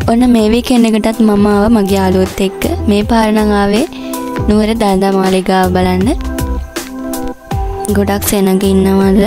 ඔන්න මේ වීකෙන්ඩ් එකටත් මම ආවා මගේ යාළුවොත් එක්ක. මේ පාර නම් ආවේ නුවර දළදා මාලිගාව බලන්න. ගොඩක් සෙනඟ ඉන්නවල.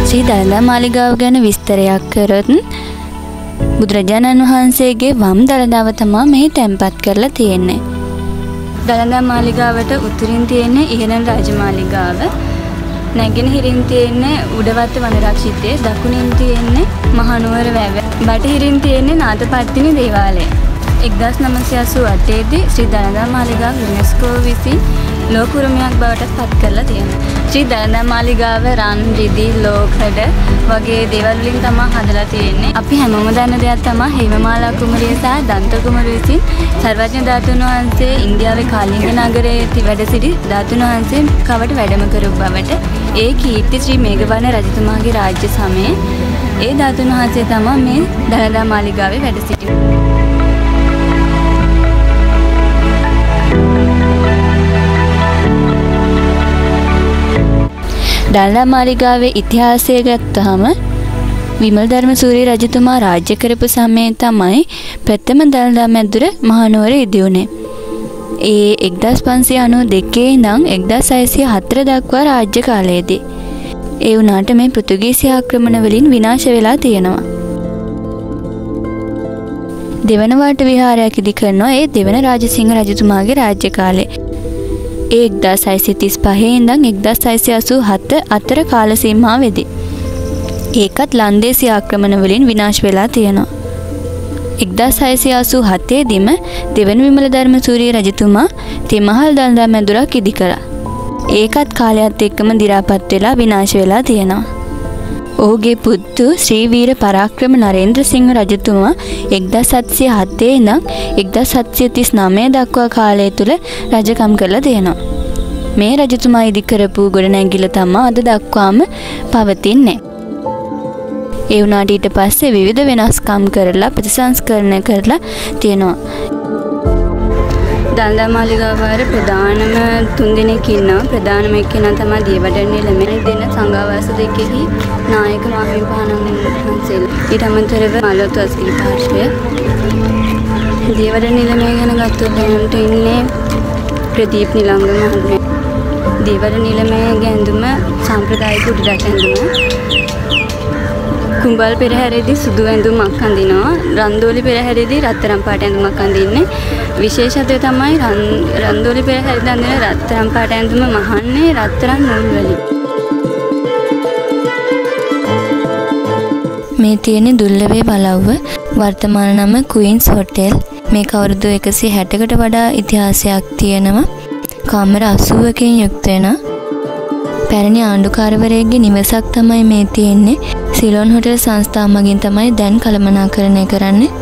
ශ්‍රී දළදා මාලිගාව ගැන විස්තරයක් කරොත් බුදුරජාණන් වහන්සේගේ වම් දළදාව තමයි මෙහි තැන්පත් කරලා තියෙන්නේ. දළදා මාලිගාවට උතුරින් තියෙන්නේ ඉහළම රාජමාලිගාව. නැගෙනහිරින් තියෙන්නේ උඩවත්ත වනරක්ෂිතය. දකුණින් තියෙන්නේ මහනුවර වැව. බටහිරින් තියෙන්නේ නාථපත්තිනි දේවාලය. 1988 දී ශ්‍රී දළදා මාලිගාව යුනෙස්කෝ විසින් ලෝක උරුමයක් බවට පත් කරලා තියෙනවා. ශ්‍රී දළදා මාලිගාව රන්, රිදී, ලෝකඩ වගේ දේවල් වලින් තමයි හදලා තියෙන්නේ. අපි හැමෝම දන්න දෙයක් තමයි හේමමාලා කුමරිය සහ දන්ත කුමරු විසින් සර්වඥ ධාතුන් වහන්සේ ඉන්දියාවේ කාලිංග නගරයේ වැඩ සිටි ධාතුන් වහන්සේ කවට වැඩම කරපු බවට ඒ කීර්ති ශ්‍රී මේඝවර්ණ රජතුමාගේ රාජ්‍ය සමයේ ඒ ධාතුන් වහන්සේ තමයි මේ දළදා මාලිගාවේ වැඩ සිටියේ. දළදා මාලිගාවේ ඉතිහාසය ගත්තාම විමල් ධර්මසූරිය රජතුමා රාජ්‍ය කරපු සමයේ තමයි ප්‍රථම දළදා මැදුර මහනුවර ඉදි වුණේ. ඒ 1592 ඉඳන් 1604 දක්වා රාජ්‍ය කාලයේදී. ඒ වුණාට මේ පෘතුගීසි ආක්‍රමණ වලින් විනාශ වෙලා තියෙනවා. දෙවන වාට විහාරයක් ඉදි කරනවා ඒ දෙවන රාජසිංහ රජතුමාගේ රාජ්‍ය කාලේ. ඒ 1635 ඉඳන් 1687 අතර කාල සීමාවෙදී. ඒකත් ලන්දේසි ආක්‍රමණ වලින් විනාශ වෙලා තියෙනවා. 1687 දීම දෙවන විමල ධර්මසූරිය රජතුමා තෙමහල් දළදා මැදුරක් ඉදි කළා. ඒකත් කාලයත් එක්කම දි รา පත් වෙලා විනාශ වෙලා තියෙනවා. ඔහුගේ පුතු ශ්‍රී වීර පරාක්‍රම නරේන්ද්‍ර සිංහ රජතුමා 1707 ඉඳන් 1739 දක්වා කාලය තුල රජකම් කරලා තියෙනවා. මේ රජතුමා ඉදි කරපු ගොඩනැගිල්ල තමයි අද දක්වාම පවතින්නේ. ඒ වුණාට ඊට පස්සේ විවිධ වෙනස්කම් කරලා ප්‍රතිසංස්කරණය කරලා තියෙනවා. දළදා මාලිගාව වල ප්‍රධානම 3 දෙනෙක් ඉන්නවා. ප්‍රධානම එක්කෙනා තමයි දියවඩන ළමයි දෙන සංඝවාස දෙකෙහි නායක මාහිමිපාණන් වහන්සේලා. ඊට අමතරව මාළොත් වස්ගිරි පාර්ශ්වය. දියවඩන ළමයි ගැන ගත්තොත් දැනට ඉන්නේ ප්‍රදීප් නිලංග මහත්මයා. දියවඩන ළමයි ගැඳුම සාම්ප්‍රදායික උඩරට ඇඳුම. කුඹල් පෙරහැරේදී සුදු ඇඳුමක් අඳිනවා. රන්දෝලි පෙරහැරේදී රත්තරන් පාට ඇඳුමක් අඳින්නේ. විශේෂත්වය තමයි රන්දෝලි පෙරහැරේදී අඳින රත්තරන් පාට ඇඳුම මහන්නේ රත්තරන් නූල් වලින්. මේ තියෙන දුර්ලභේ බලව්ව වර්තමාන නම ක්වීන්ස් හොටෙල්. මේක අවුරුදු 160කට වඩා ඉතිහාසයක් තියෙනවා. කාමර 80කින් යුක්ත වෙන පැරණි ආණ්ඩුකාරවරයෙක්ගේ නිවසක් තමයි මේ තියෙන්නේ. සිලොන් හොටෙල් සංස්ථාව මගින් තමයි දැන් කළමනාකරණය කරන්නේ.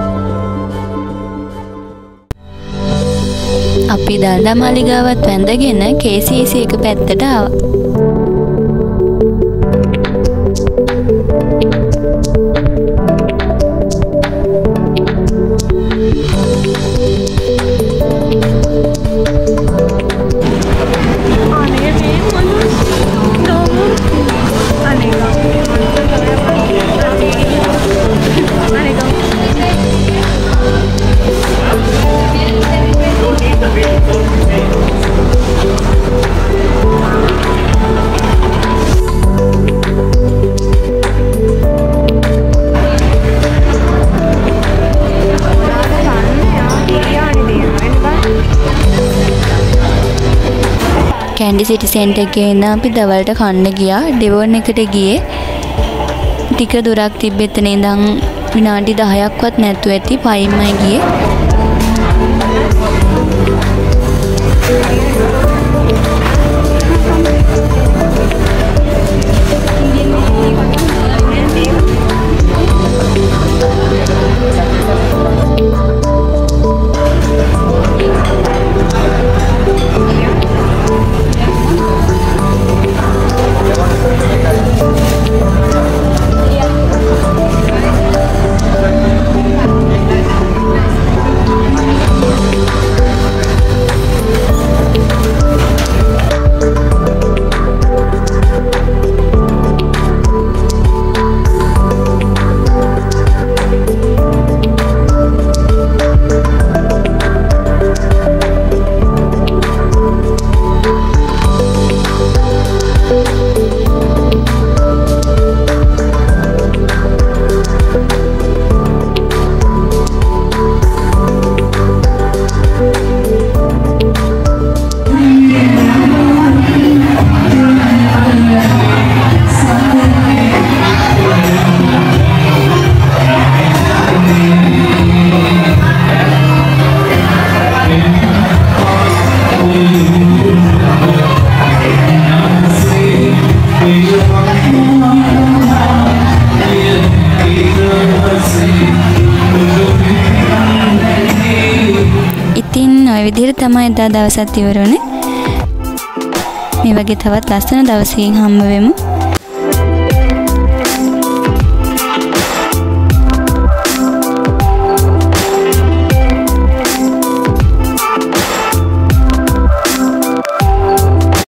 අපි දළදා මාලිගාවත් වැඳගෙන KCC එක පැත්තට ආවා. කැන්ඩි සිටි සෙන්ටර් එකේ ඉඳන් අපි දවල්ට කන්න ගියා. ඩෙවොන් එකට ගියේ. ටික දුරක් තිබ්බ එතන ඉඳන් විනාඩි 10ක්වත් නැතුව ඇති පයින්මයි ගියේ. ඉතින් ඔය විදිහට තමයි එදා දවසත් ඉවර වුණේ. මේ වගේ තවත් ලස්සන දවසකින් හම්බ වෙමු.